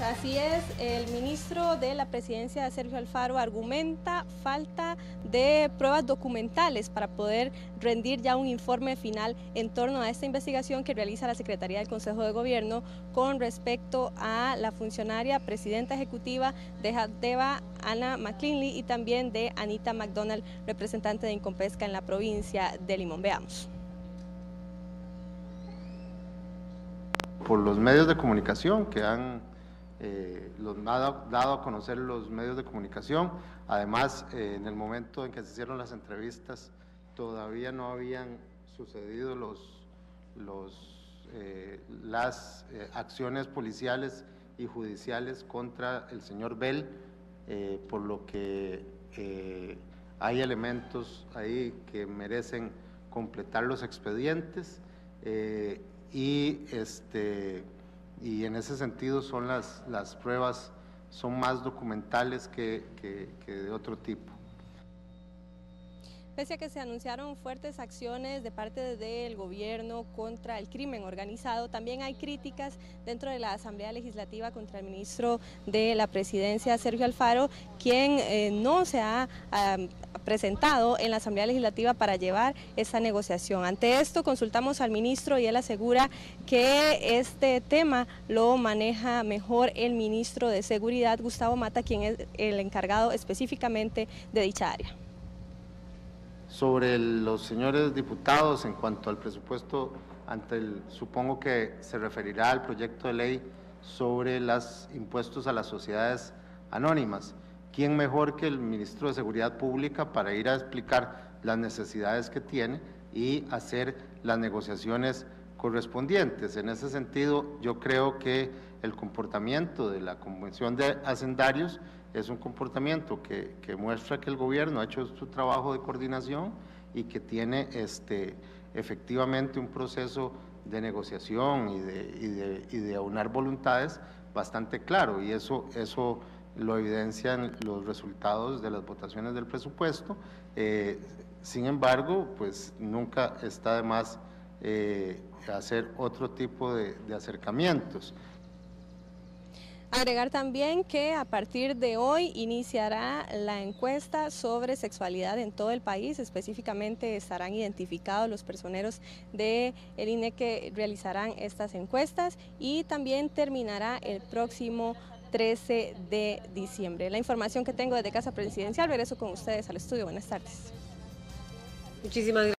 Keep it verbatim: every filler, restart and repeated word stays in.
Así es, el ministro de la Presidencia, Sergio Alfaro, argumenta falta de pruebas documentales para poder rendir ya un informe final en torno a esta investigación que realiza la Secretaría del Consejo de Gobierno con respecto a la funcionaria presidenta ejecutiva de Jadeva, Ana McClinley, y también de Anita McDonald, representante de Incompesca en la provincia de Limón. Veamos. Por los medios de comunicación que han eh, los, dado, dado a conocer los medios de comunicación. Además, eh, en el momento en que se hicieron las entrevistas, todavía no habían sucedido los, los, eh, las eh, acciones policiales y judiciales contra el señor Bell, eh, por lo que eh, hay elementos ahí que merecen completar los expedientes. Eh, Y, este, y en ese sentido son las, las pruebas, son más documentales que, que, que de otro tipo. Pese a que se anunciaron fuertes acciones de parte del gobierno contra el crimen organizado, también hay críticas dentro de la Asamblea Legislativa contra el ministro de la Presidencia, Sergio Alfaro, quien eh, no se ha eh, presentado en la Asamblea Legislativa para llevar esta negociación. Ante esto consultamos al ministro y él asegura que este tema lo maneja mejor el ministro de Seguridad, Gustavo Mata, quien es el encargado específicamente de dicha área. Sobre los señores diputados, en cuanto al presupuesto, ante el, supongo que se referirá al proyecto de ley sobre los impuestos a las sociedades anónimas. ¿Quién mejor que el ministro de Seguridad Pública para ir a explicar las necesidades que tiene y hacer las negociaciones correspondientes? En ese sentido, yo creo que el comportamiento de la Convención de Hacendarios es un comportamiento que, que muestra que el gobierno ha hecho su trabajo de coordinación y que tiene este, efectivamente un proceso de negociación y de, y de, y de aunar voluntades bastante claro, y eso, eso lo evidencian los resultados de las votaciones del presupuesto. Eh, sin embargo, pues nunca está de más eh, hacer otro tipo de, de acercamientos. Agregar también que a partir de hoy iniciará la encuesta sobre sexualidad en todo el país. Específicamente estarán identificados los personeros del I N E que realizarán estas encuestas, y también terminará el próximo trece de diciembre. La información que tengo desde Casa Presidencial, regreso con ustedes al estudio. Buenas tardes. Muchísimas gracias.